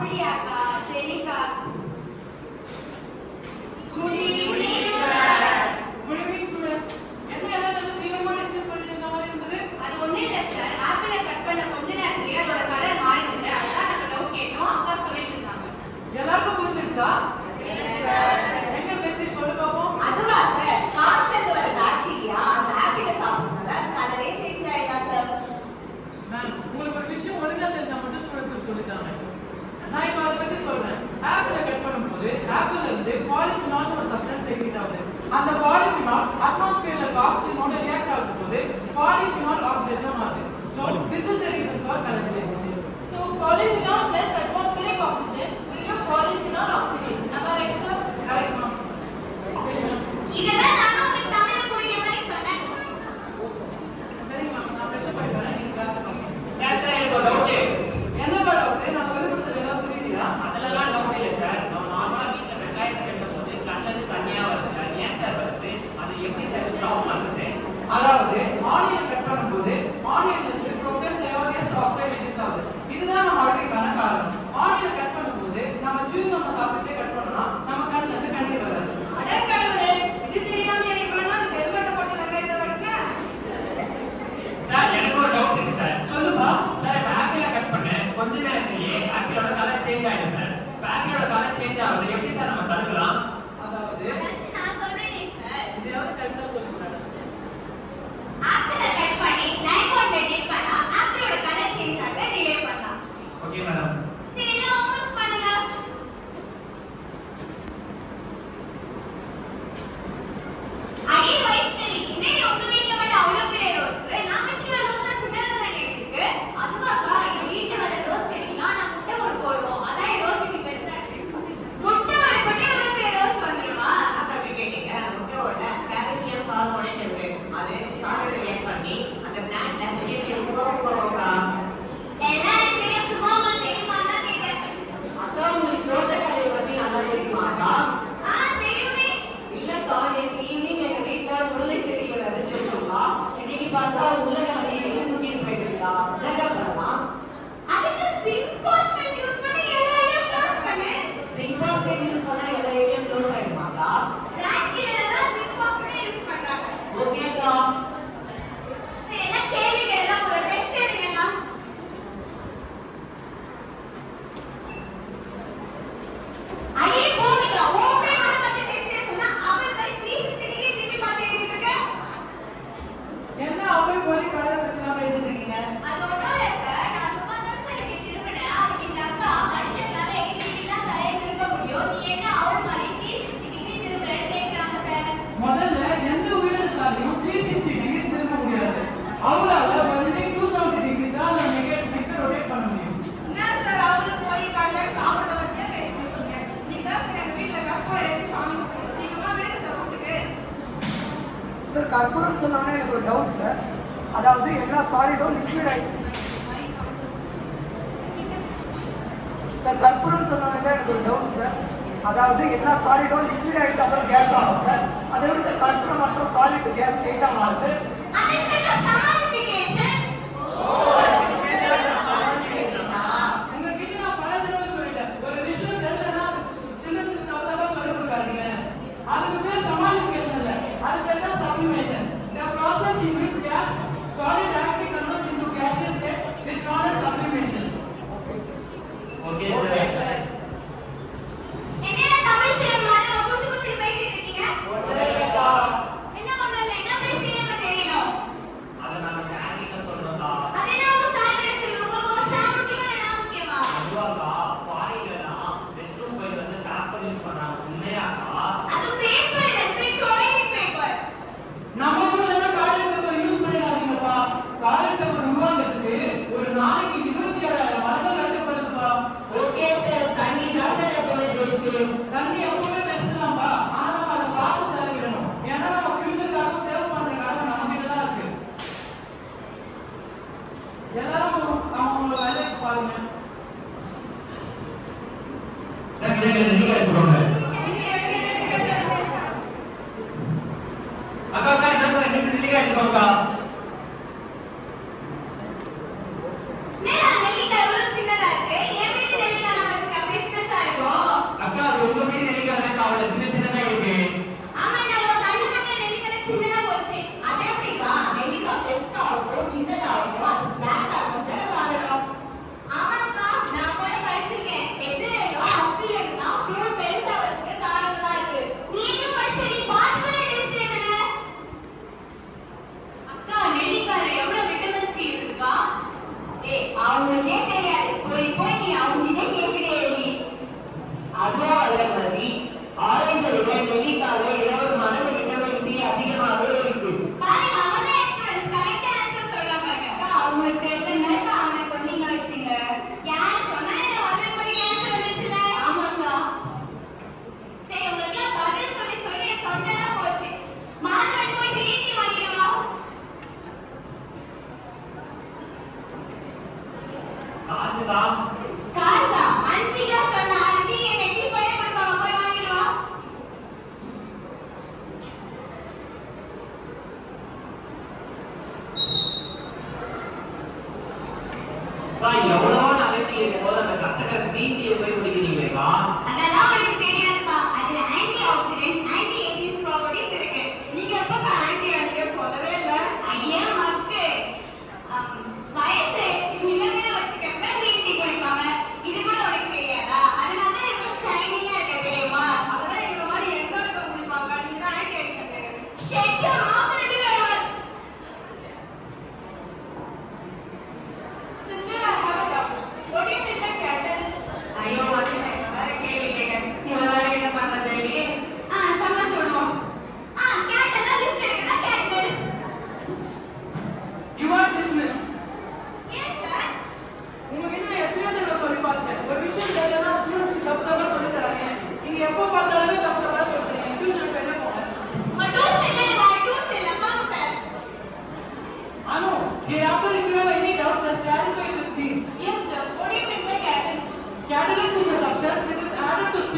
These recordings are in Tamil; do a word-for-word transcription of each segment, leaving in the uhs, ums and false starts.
அப்படியாக்கா? சரிக்கா. Good evening sir. Good evening students. என்ன எல்லாம் தீவிரமா டிஸ்கஸ் பண்ணிட்டு இருந்த மாதிரி இருந்தது? அது ஒண்ணும் இல்ல சார். ஆப்பிளை கட் பண்ண கொஞ்ச நேரத்துலயே அதோட கலர் மாறிடுது. அதான் நாங்க டவுட் கேட்டோம். அக்கா சொல்லிட்டு இருந்தாங்க. எல்லாருக்கும் புரிஞ்சிடுச்சா? எங்க மெசேஜ் சொல்ல பாப்போம். அதுவா சார்? காத்துல இருந்து வர பாக்டீரியா அந்த ஆப்பிளை சாப்பிடுறதால கலரே சேஞ்ச் ஆயிட்டா சார். மேம், உங்களுக்கு ஒரு விஷயம் ஒழுங்கா தெரிஞ்சா மட்டும் ஸ்டூடெண்ட்ஸ் சொல்லிட்டாங்க. நான் இப்ப அதை பத்தி சொல்றேன். ஆப்பிளை கட் பண்ணும்போது ஆப்பிள்ல இருந்து பாலிஃபினால் ஒரு சப்ஸ்டன்ஸ் எமிட் ஆகுது. அந்த பாலிஃபினால் அட்மாஸ்பியர்ல ஆக்சிஜனோட ரியாக்ட் ஆகும்போது பாலிஃபினால் ஆக்சிஜன் ஆகுது. So this is the reason for color change. So polyphenol plus atmospheric oxygen will give polyphenol oxidase. Am I right, sir? Correct, ma'am. இதெல்லாம் நானும் உங்களுக்கு தமிழ்ல புரியுற மாதிரி சொன்னேன். சரி மேம், நான் ஃப்ரெஷ் அப் ஆயிட்டு வரேன். நீங்க கிளாஸ் பண்ணுங்க. சார் சார் எனக்கு ஒரு டவுட். என்னப்பா டவுட்? நான் சொல்லி கொடுத்தது ஏதாவது புரியலையா? அதெல்லாம் டவுட் இல்லை சார். நம்ம நார்மலா வீட்டில் வெங்காயத்தை கட்டும்போது கண்ணிலிருந்து தனியா வருது சார். ஏன் சார் வருது? அது எப்படி சார் ஸ்டாப் பண்ணுறது? அதாவது ஆனியன் கட் பண்ணும்போது ஆனியன்ல இருந்து ப்ரோபேன் தேவையான ஆக்சைடு ரிலீஸ் ஆகுது. இதுதான் நம்ம அடிக்கான காரணம். ஆனியன் கட் பண்ணும்போது நம்ம சூ நம்ம சாப்பிட்டே கட் பண்ணோம்னா நம்ம கண்ணுல இருந்து கண்ணீர் வராது. அடக்கடவுளே, இது தெரியாம எனக்கு சொன்னா ஹெல்மெட்டை போட்டு வெங்காயத்தை கட்டுறேன். சார் எனக்கு ஒரு டவுட் இருக்கு சார். சொல்லுப்பா. சார் இப்போ ஆப்பிளை கட் பண்ண கொஞ்ச நேரத்திலேயே ஆப்பிளோட கலர் சேஞ்ச் ஆயிடும் சார். இப்போ ஆப்பிளோட கலர் சேஞ்ச் ஆகுது எப்படி சார் நம்ம தடுக்கலாம்? அதாவது அதாச்சு நான் சொல்றேனே சார். இதையாவது கரெக்டா சொல்லுங்க. ஆப்பிளை கட் பண்ணி லைன் மோட்ல டிப் பண்ணா ஆப்பிளோட கலர் சேஞ்ச் ஆக டிலே பண்ணலாம். Okay madam. சரி இதை ஹோம்வொர்க் பண்ணுங்க. அடி வைஷ்ணவி, இன்னைக்கு உங்க வீட்ல மட்டும் அவ்வளவு பெரிய ரோஸ். நாங்க சின்ன ரோஸ் தான் சின்னதா தான் இருக்கு. அதுவாக்கா எங்க வீட்ல வர ரோஸ் செடிக்குலாம் நான் முட்டை ஓடு போடுவோம். அதான் என் ரோஸ் இப்படி பெருசா இருக்கு. முட்டை ஓடு போட்டு எவ்வளவு பெரிய ரோஸ் வந்துருமா? அக்கா கேட்டீங்க அந்த முட்டையோட கால்சியம் ஹார்மோன் இருக்கு. அது சாப்பிட ரியாக்ட் பண்ணி அந்த பிளான்ட்ல பெரிய உருவாக்குவாங்கக்கா. எல்லாரும் தெரியும், சும்மா உங்களுக்கு தெரியுமா தான் கேட்டேன். அக்கா உங்களுக்கு தோட்டக்கலையை பத்தி நல்லா தெரியுமாக்கா? ஆ தெரியுமே. இல்லக்கா, நேற்று ஈவினிங் எங்க வீட்டுல முல்லை செடிகள் விதைச்சு வச்சோம்க்கா. இன்னைக்கு பார்த்தா உருளைக்கிழங்கு எங்க தூக்கிட்டு போயிட்டுருக்கா. என்னக்கா பண்ணலாம்? அதுக்கு சிங்க் பாஸ்பேட் யூஸ் பண்ணி எல்லா ஏரியாவும் க்ளோஸ் பண்ணு. சிங்க் பாஸ்பேட் யூஸ் பண்ணா எல்லா ஏரியாவும் க்ளோஸ் ஆயிடுமாக்கா? ராக்கில தான் சிங்க் பாஸ்பேட் யூஸ் பண்றாங்க. ஓகேக்கா. சரி எல்லாம் கேள்விகள் எல்லாம் ஒரு டெஸ்ட் எடுக்கலாம். ஐயே போடுங்க. ஓகே நான் வந்து டெஸ்ட் சொன்னா அவன் போய் three sixty டிகிரி திருப்பி பார்த்து எழுதிட்டு இருக்க. என்ன அவங்க போய் கலரை பத்தி நாம எழுதிட்டு இருக்கீங்க? அது ஒண்ணும் இல்ல சார். நான் சும்மா தான் சார் இப்படி திரும்பினேன். அதுக்கு இந்த அக்கா மனுஷங்களால எங்க இப்படிலாம் தலையை திரும்ப முடியும். நீ என்ன அவள் மாதிரி three sixty டிகிரி திரும்புறேன்னு கேட்கறாங்க சார். முதல்ல எந்த உயிரினத்தாலையும் three sixty டிகிரி திரும்ப முடியாது. அவங்களால only two seventy டிகிரி தான் அந்த நெகட் நெக்க ரொட்டேட் பண்ண முடியும். என்ன சார் அவளு போய் காலையில சாப்பிடுறத பத்தியே பேசிட்டு இருக்கீங்க. இன்னைக்கு தான் சார் எங்க வீட்டுல வெப்பம் ஏறி சாமி கும்பிடுறோம். சீக்கிரமா விடுங்க சார் வீட்டுக்கு. சார் கற்பூரம் சொன்னானே எனக்கு ஒரு டவுட் சார். அதாவது எல்லா சாலிடும் லிக்விட் ஆயிடுச்சு சார். கற்பூரம் சொன்னானே எனக்கு ஒரு டவுட் சார். அதாவது எல்லா சாலிடும் லிக்விட் ஆயிட்டு அப்புறம் கேஸ் ஆகும் சார். அதை விட சார் கற்பூரம் மட்டும் சாலிட் கேஸ் லேட்டா மாறுது. அதுக்கு பேர் சமாளிஃபிகேஷன். உங்ககிட்ட நான் பல தடவை சொல்லிட்டேன். ஒரு விஷயம் தெரியலன்னா சின்ன சின்ன தவறாக சொல்லிக் கொடுக்காதீங்க. அதுக்கு பேர் சமாளிஃபிகேஷன் இல்ல, அது பேர் தான் sublimation. The process in which gas solid actually converts into gaseous state is known as sublimation. Okay sir. என்னடா தமிழ் சினிமா மாதிரி குசு குசுன்னு பேசிட்டு இருக்கீங்க? ஒரேக்கா. என்ன ஒண்ணும் இல்ல. என்ன பேசுறீங்க தெரியணும். அதை நாங்க கேண்டீன்ல சொல்றோம்க்கா. அது என்ன உங்க சாப்பிட சொல்லுங்க. உங்களுக்கு சாப்பிட முக்கியமா என்ன முக்கியமா? அதுவாக்கா ஃபாரின்லாம் ரெஸ்ட் ரூம் போயிட்டு வந்து பேப்பர் யூஸ் பண்றாங்க. உண்மையாக்கா? அது பேப்பர் இல்ல, டாய்லெட் பேப்பர். நம்ம ஊர்ல எல்லாம் டாய்லெட் பேப்பர் யூஸ் பண்ணிடாதீங்கப்பா. டாய்லெட் பேப்பர் உருவாக்குறதுக்கு ஒரு நாளைக்கு இருபத்தி ஏழாயிரம் மரங்கள் வெட்டப்படுதுப்பா. ஓகே சார், தண்ணி தான் சார் எப்பவுமே பெஸ்ட். தண்ணி எப்பவுமே பெஸ்ட் தான்ப்பா. ஆனா நம்ம அதை பார்த்து செலவிடணும். ஏன்னா நம்ம ஃபியூச்சருக்காக சேவ் பண்றதுக்காக நம்ம கிட்ட தான் இருக்கு. எல்லாரும் அவங்க வேலைக்கு பாருங்க. நீங்க எடுத்துக்கோங்க. அக்கா அக்கா என்ன ரெண்டு நீங்க எடுத்துக்கோங்கக்கா. நேரா நெல்லிக்காய் இவ்வளவு சின்னதா இருக்கு. என் வீட்டு நெல்லிக்காய் நான் கத்துக்க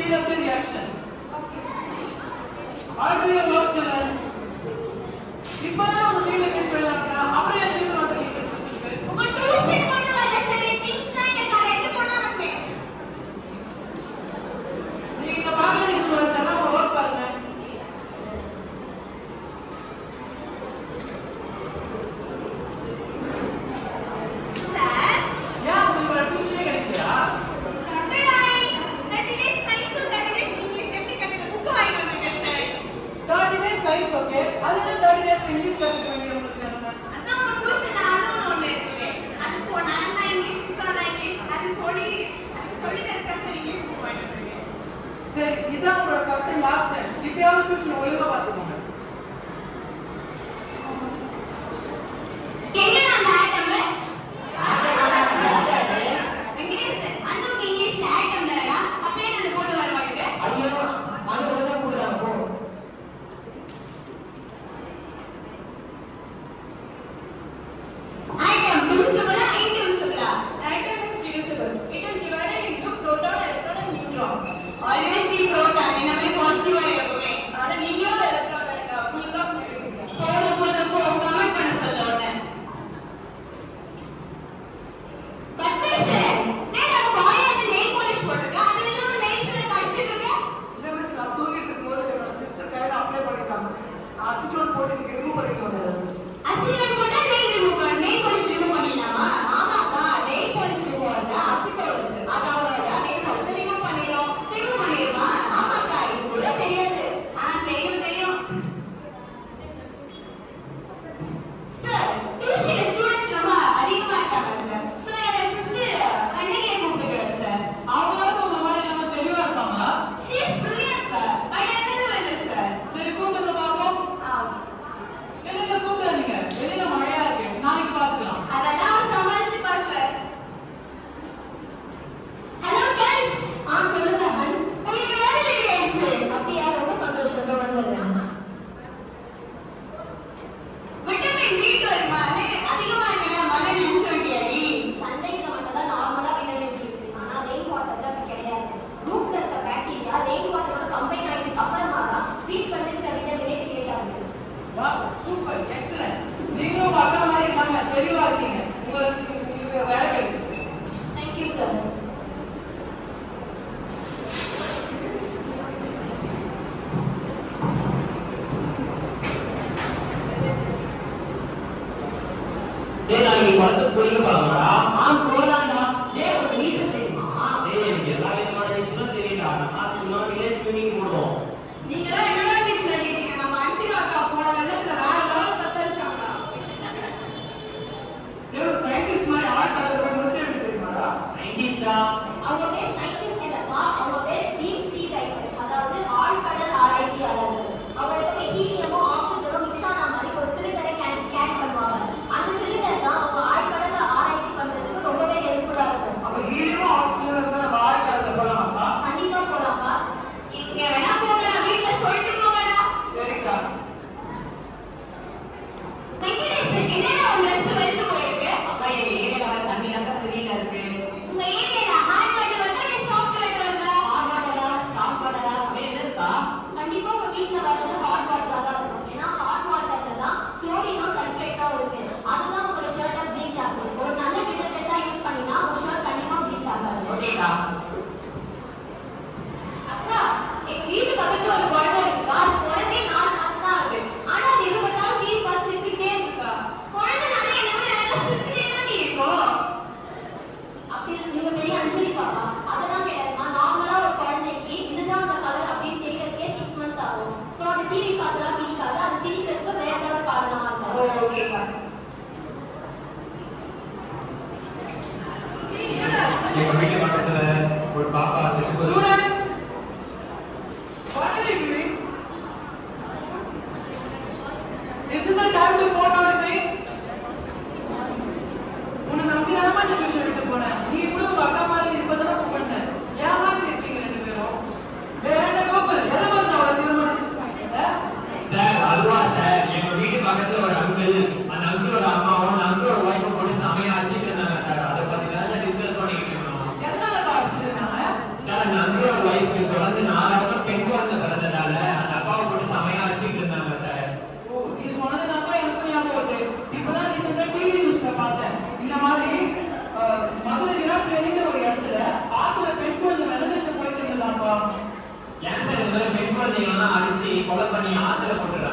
speed up the reaction. All do your work, children. இப்பதான் நம்ம சீட்ல கேஸ் பண்ணலாம்னா அப்புறம் ஏன் சீட்ல வந்து கேஸ் பண்ணிட்டு உங்க டியூஷன் கொண்டு வந்த சரி திங்ஸ் நான் இந்த காலையில கொண்டு வந்தேன். நீங்க பாருங்க நீங்க சொல்றதா உங்க வர்க் பாருங்க. சார் ஏன் உங்களுக்கு ஒரு டியூஷனே கிடைக்கலையா? கட்டடாய் thirty days science thirty days English எப்படி கத்துக்க புக் வாங்கி வந்திருக்கேன் sir. thirty days science okay. அதுல thirty days இங்கிலீஷ் கத்துக்க வேண்டிய உங்களுக்கு என்ன? அதான் ஒரு டியூஷன் ஆனோன்னு ஒண்ணு இருக்கு. அது போனா நான் இங்கிலீஷ் கால இங்கிலீஷ் அது சொல்லி அது சொல்லி தரக்க சார் இங்கிலீஷ் புக் வாங்கி வந்திருக்கேன். சரி இதான் உங்களோட ஃபர்ஸ்ட் அண்ட் லாஸ்ட் டைம். இப்பயாவது டியூஷன் ஒழுங்கா பாத்துக்கோங்க. எங்க நான் ஆட்டம் வெங்கடேஷ் சார் அந்த இங்கிலீஷ் ஆட்டம் தரடா அப்படியே நான் போட்டு வர மாட்டேன். ஐயோ அது ஒழுங்கா போடுறாங்க போ. ஆட்டம் divisible ah indivisible ah? Atom is divisible. It is divided into proton, electron and neutron. Always be proton. இந்த மாதிரி பாசிட்டிவா இருக்குமே. ஆனா நீங்களும் electron எல்லாம் அடிச்சு கொலை பண்ணி ஆத்துல போட்டுறாங்க.